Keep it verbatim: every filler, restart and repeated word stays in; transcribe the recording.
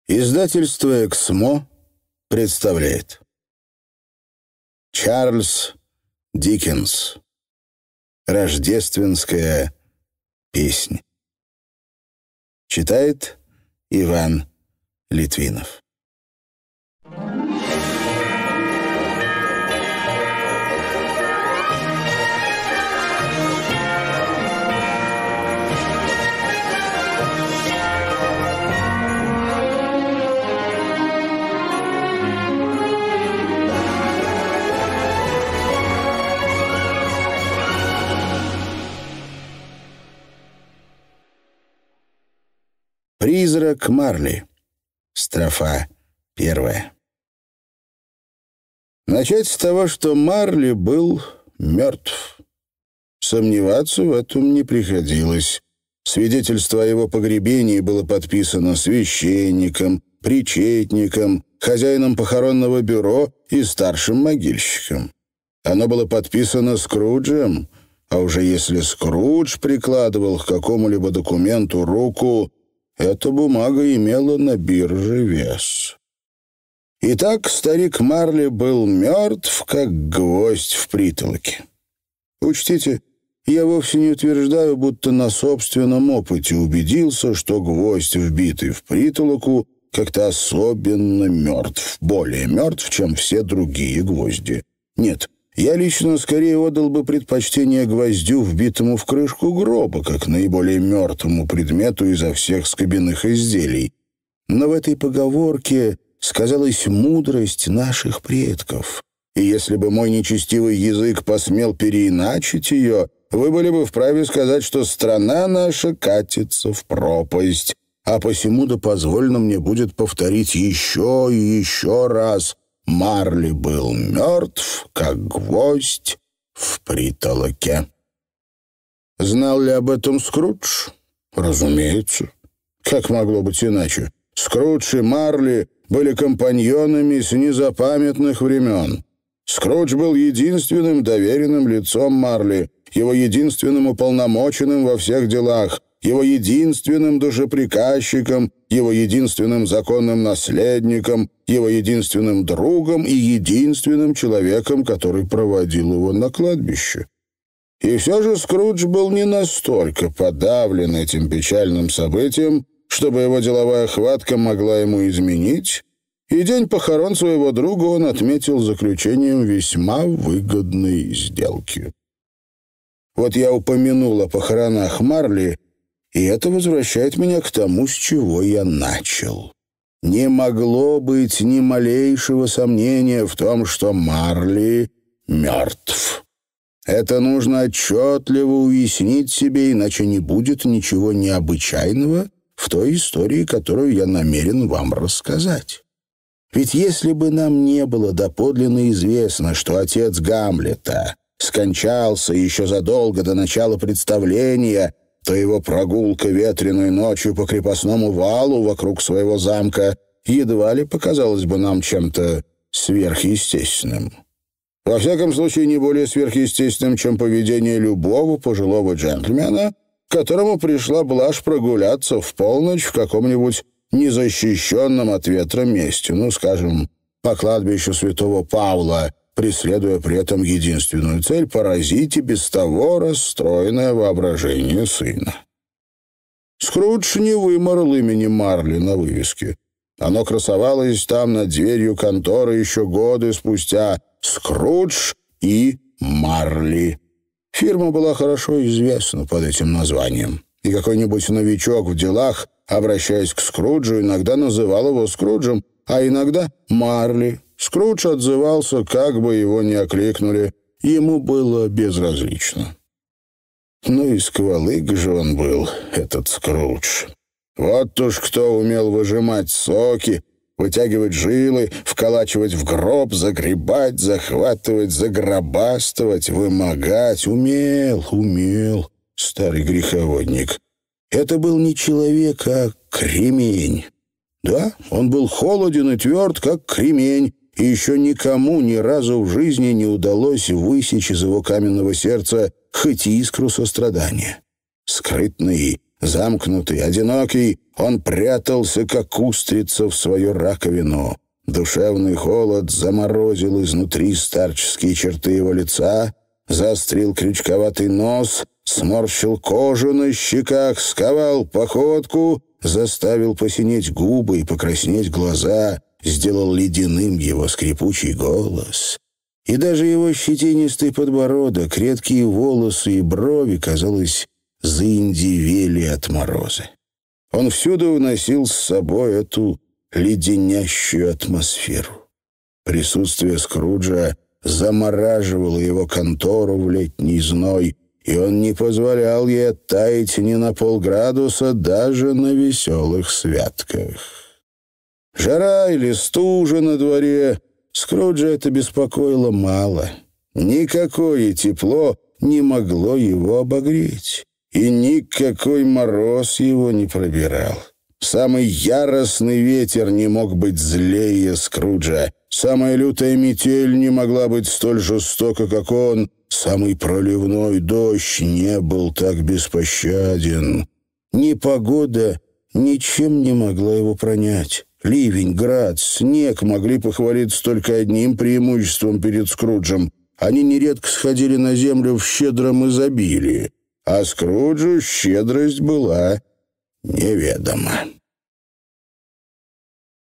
Издательство «Эксмо» представляет Чарльз Диккенс. Рождественская песня. Читает Иван Литвинов. Призрак Марли. Строфа первая. Начать с того, что Марли был мертв. Сомневаться в этом не приходилось. Свидетельство о его погребении было подписано священником, причетником, хозяином похоронного бюро и старшим могильщиком. Оно было подписано Скруджем, а уже если Скрудж прикладывал к какому-либо документу руку, эта бумага имела на бирже вес. Итак, старик Марли был мертв, как гвоздь в притолоке. Учтите, я вовсе не утверждаю, будто на собственном опыте убедился, что гвоздь, вбитый в притолоку, как-то особенно мертв, более мертв, чем все другие гвозди. Нет, я лично скорее отдал бы предпочтение гвоздю, вбитому в крышку гроба, как наиболее мертвому предмету изо всех скобяных изделий. Но в этой поговорке сказалась мудрость наших предков. И если бы мой нечестивый язык посмел переиначить ее, вы были бы вправе сказать, что страна наша катится в пропасть. А посему да позволено мне будет повторить еще и еще раз: Марли был мертв, как гвоздь в притолоке. Знал ли об этом Скрудж? Разумеется. Как могло быть иначе? Скрудж и Марли были компаньонами с незапамятных времен. Скрудж был единственным доверенным лицом Марли, его единственным уполномоченным во всех делах, его единственным душеприказчиком, его единственным законным наследником, его единственным другом и единственным человеком, который проводил его на кладбище. И все же Скрудж был не настолько подавлен этим печальным событием, чтобы его деловая хватка могла ему изменить, и день похорон своего друга он отметил заключением весьма выгодной сделки. Вот я упомянул о похоронах Марли, и это возвращает меня к тому, с чего я начал. Не могло быть ни малейшего сомнения в том, что Марли мертв. Это нужно отчетливо уяснить себе, иначе не будет ничего необычайного в той истории, которую я намерен вам рассказать. Ведь если бы нам не было доподлинно известно, что отец Гамлета скончался еще задолго до начала представления, то его прогулка ветреной ночью по крепостному валу вокруг своего замка едва ли показалась бы нам чем-то сверхъестественным. Во всяком случае, не более сверхъестественным, чем поведение любого пожилого джентльмена, которому пришла блажь прогуляться в полночь в каком-нибудь незащищенном от ветра месте, ну, скажем, по кладбищу святого Павла, преследуя при этом единственную цель — поразить и без того расстроенное воображение сына. Скрудж не выморал имени Марли на вывеске. Оно красовалось там над дверью конторы еще годы спустя. «Скрудж и Марли». Фирма была хорошо известна под этим названием, и какой-нибудь новичок в делах, обращаясь к Скруджу, иногда называл его Скруджем, а иногда Марли. Скрудж отзывался, как бы его ни окликнули, ему было безразлично. Ну и сквалык же он был, этот Скрудж. Вот уж кто умел выжимать соки, вытягивать жилы, вколачивать в гроб, загребать, захватывать, загробастывать, вымогать. Умел, умел, старый греховодник. Это был не человек, а кремень. Да, он был холоден и тверд, как кремень, и еще никому ни разу в жизни не удалось высечь из его каменного сердца хоть искру сострадания. Скрытный, замкнутый, одинокий, Он прятался, как устрица, в свою раковину. Душевный холод заморозил изнутри старческие черты его лица, заострил крючковатый нос, сморщил кожу на щеках, сковал походку, заставил посинеть губы и покраснеть глаза, сделал ледяным его скрипучий голос. И даже его щетинистый подбородок, редкие волосы и брови, казалось, заиндивели от мороза. Он всюду уносил с собой эту леденящую атмосферу. Присутствие Скруджа замораживало его контору в летний зной, и он не позволял ей оттаять ни на полградуса даже на веселых святках. Жара или стужа на дворе, Скруджа это беспокоило мало. Никакое тепло не могло его обогреть, и никакой мороз его не пробирал. Самый яростный ветер не мог быть злее Скруджа. Самая лютая метель не могла быть столь жестока, как он. Самый проливной дождь не был так беспощаден. Непогода ничем не могла его пронять. Ливень, град, снег могли похвалиться только одним преимуществом перед Скруджем. Они нередко сходили на землю в щедром изобилии, а Скруджу щедрость была неведома.